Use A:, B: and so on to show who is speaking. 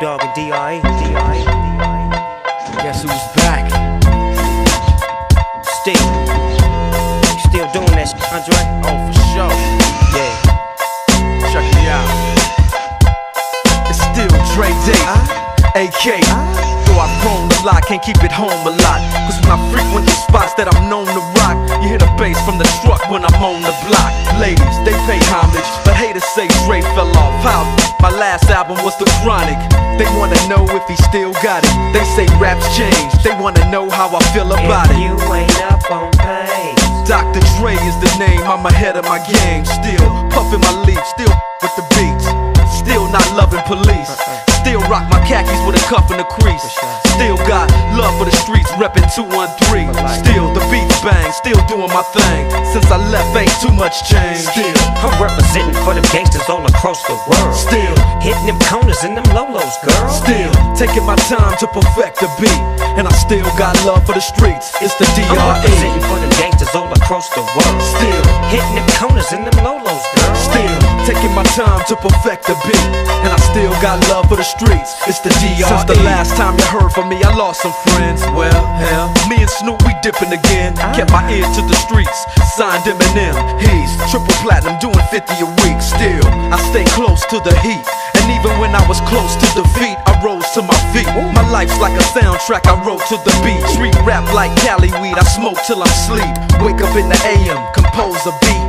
A: Dogg and D.R.E.
B: Guess who's back?
A: Steve, you still doing that shit, Andre?
B: Oh, for sure.
A: Yeah.
B: Check me out. It's still Dre Day, AK. Though I've grown a lot, can't keep it home a lot. Cause when I frequent the spots that I'm known to rock, you hear the bass from the truck when I'm on the block. Ladies, they pay homage, but haters say Dre fell off. How? My last album was The Chronic. They wanna know if he still got it. They say raps change, they wanna know how I feel about it.
A: You ain't up on pace.
B: Dr. Dre is the name, I'm ahead of my game. Still puffin' my leaf, still with the beats. Still not loving police. Still rock my khakis with a cuff and a crease. Still got love for the streets, reppin' 213. Still the beats bang, still doing my thing. Since I left ain't too much change. Still
A: I'm representing for them gangsters all across the world.
B: Still
A: hitting them corners and them lolos, girl.
B: Still taking my time to perfect the beat. And I still got love for the streets. It's the
A: I'm
B: D.R.E.
A: representing for them gangsters all across the world.
B: Still
A: hitting them corners and them lolos, girl.
B: Still taking my time to perfect the beat. And I still got love for the streets. It's the D.R.E. Since the last time you heard from me, I lost some friends. Well, hell, me and Snoop, we dipping again. Kept my ear to the streets, signed Eminem. He's triple platinum, doing 50 a week. Still, I stay close to the heat. And even when I was close to defeat, I rose to my feet. My life's like a soundtrack, I wrote to the beat. Street rap like Cali weed, I smoke till I'm sleep. Wake up in the AM, compose a beat.